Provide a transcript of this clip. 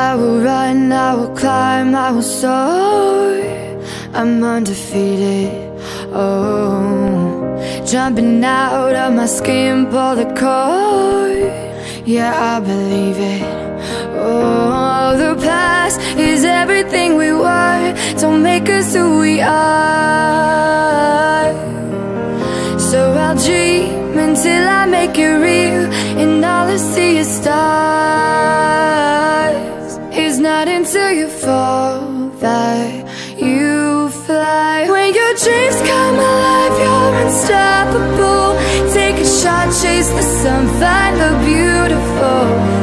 I will run, I will climb, I will soar. I'm undefeated, oh. Jumping out of my skin, pull the cord. Yeah, I believe it. Oh, the past is everything we were. Don't make us who we are. So I'll dream until I make it real, and all I see is stars. It's not until you fall that you fly. When your dreams come alive, you're unstoppable. Take a shot, chase the sun, find the beautiful.